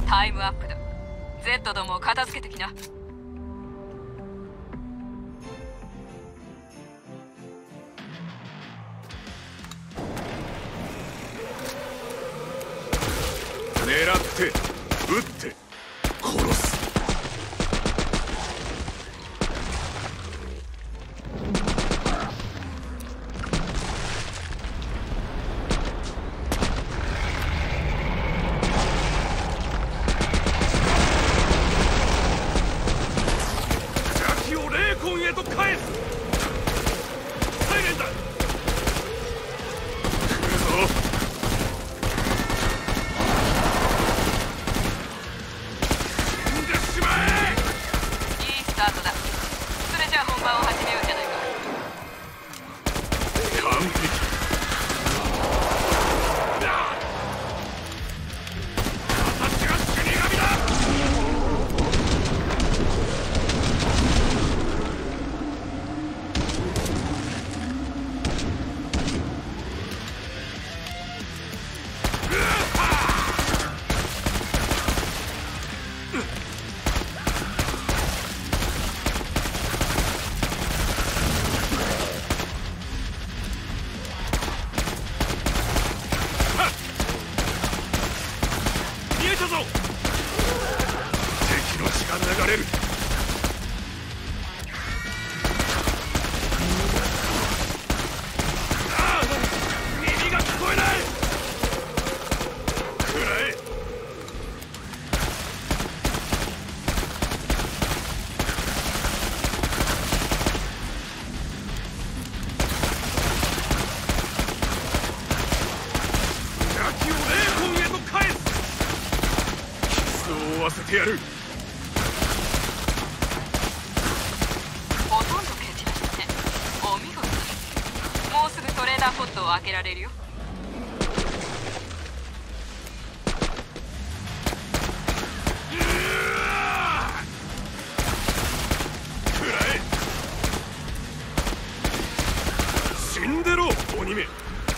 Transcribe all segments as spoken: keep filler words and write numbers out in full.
タイムアップだ。 Z どもを片付けてきな。 狙って撃って殺す。邪気を霊魂へと返す。サイレンだ。来るぞ。 スタートだ。それじゃあ本番を始めようじゃないか。 完璧。私が死神だ。見えたぞ。敵の血が流れる。ああ、耳が聞こえない。くらえ。邪気を霊魂へと返す。追わせてやる。 ほとんど蹴散らしたね。お見事。もうすぐトレーダーポットを開けられるよ。 くらえ。死んでろ鬼め。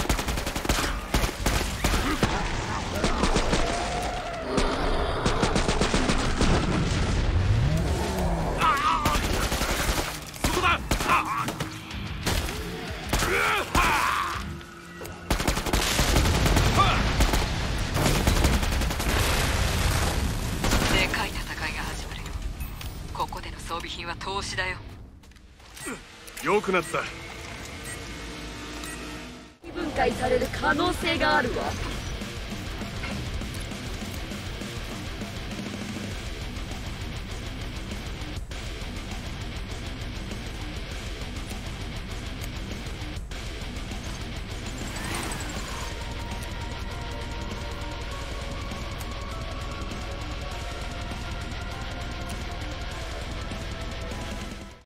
でかい戦いが始まるよ。ここでの装備品は投資だよ。 良くなった。 分解される可能性があるわ。